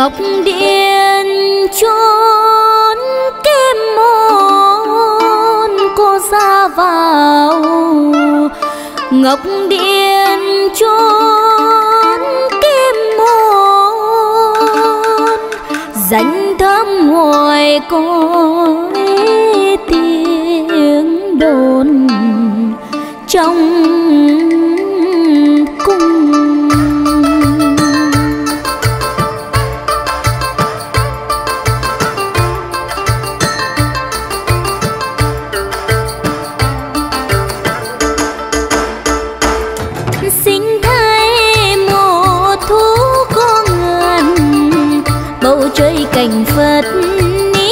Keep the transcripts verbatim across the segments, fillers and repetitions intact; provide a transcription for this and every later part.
ngọc điện chốn kim môn cô ra vào, ngọc điện chốn kim môn danh thơm hồi cõi tiếng đồn trong cung. Sinh thái mùa thu có ngàn, bầu trời cảnh Phật ní.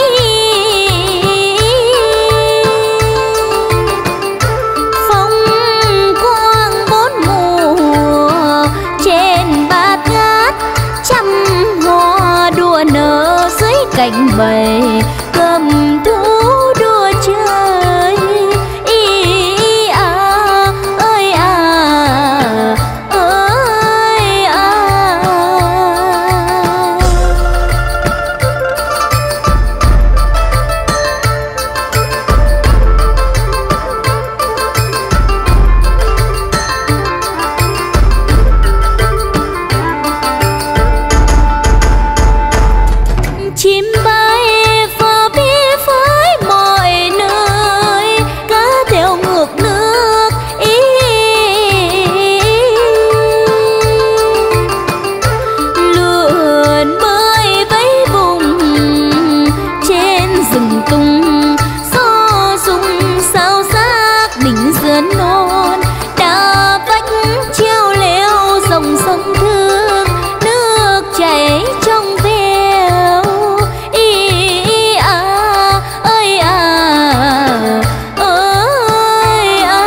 Phong quang bốn mùa trên bát ngát, trăm hoa đua nở dưới cành bầy, cầm thú đua chơi. Ý à ơi à ơi à. Chim bay phơ biết với mọi nơi, cá theo ngược nước ý. Lượn bơi với vùng trên rừng tung, gió rung sao giác đỉnh sườn non. Đá vách treo leo dòng sông thương, nước chảy trong veo. Ý à ơi à ơi à.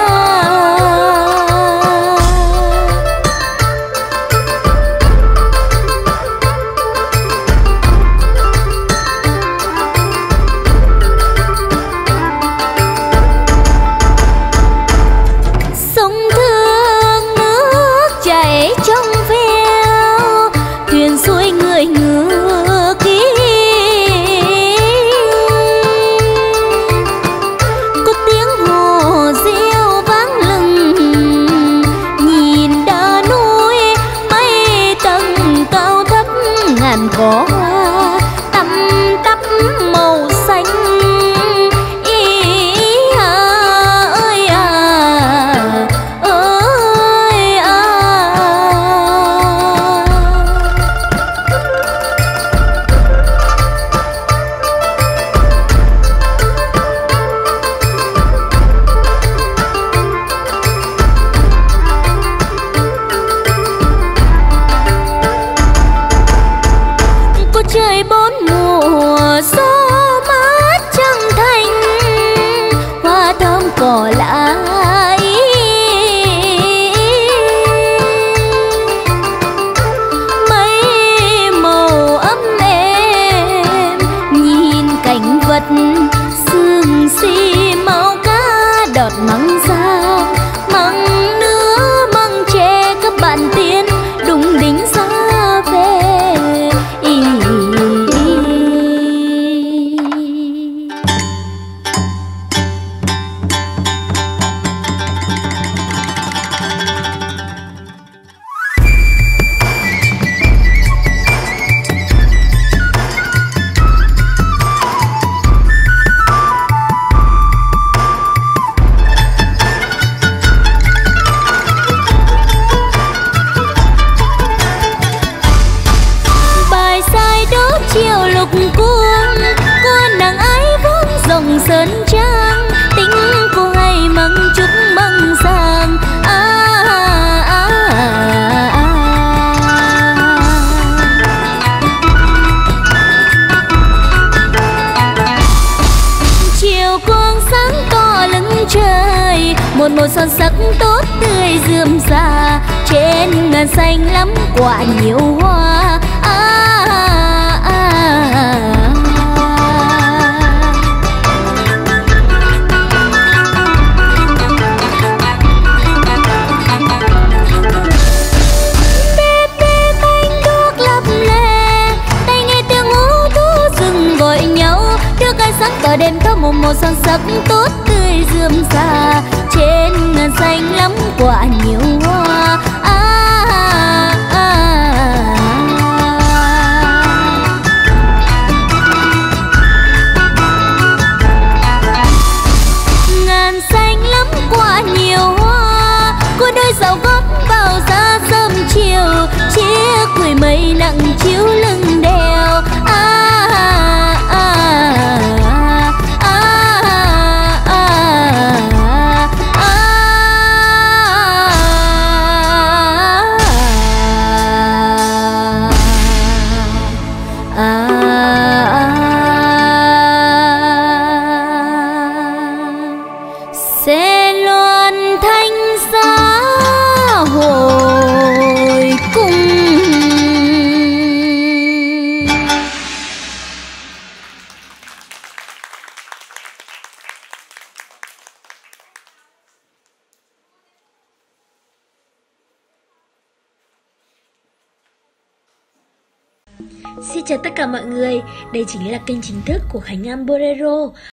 Sông thương nước chảy trong veo, thuyền xuôi người ngược ý. Có tiếng hò reo vang lừng, nhìn đá núi mây tầng cao thấp, ngàn cỏ hoa tăm tắp màu xanh. Ý à ơi à ơi à. Có trời bốn mùa gió mát trăng thanh, hoa thơm cỏ lạ ý. Mây màu ấm êm, nhìn cảnh vật sương si máu cá đọt măng dao, măng nứa măng tre các bạn tiên đùng đính ra về. Ý. Bài sai đó chiều lục cuông, con nàng ái vốn dòng sơn trang. Tính cô hay măng chúc măng sang à, à, à, à. Chiều quang sáng to lưng trời, một màu son sắc tốt tươi rườm rà. Trên ngàn xanh lắm quả nhiều hoa à, à, à. Bếp bếp bánh đuốc lập lè, tay một son sắc tốt tươi rườm rà, trên ngàn xanh lắm quả nhiều hoa. À, à, à. Ngàn xanh lắm quả nhiều hoa, cô đôi dạo gót vào ra sớm chiều, chiếc quỳ mây nặng chiếu lưng đèo. À, sẽ loan thanh giá hồi cung. Xin chào tất cả mọi người, đây chính là kênh chính thức của Khánh An Bolero.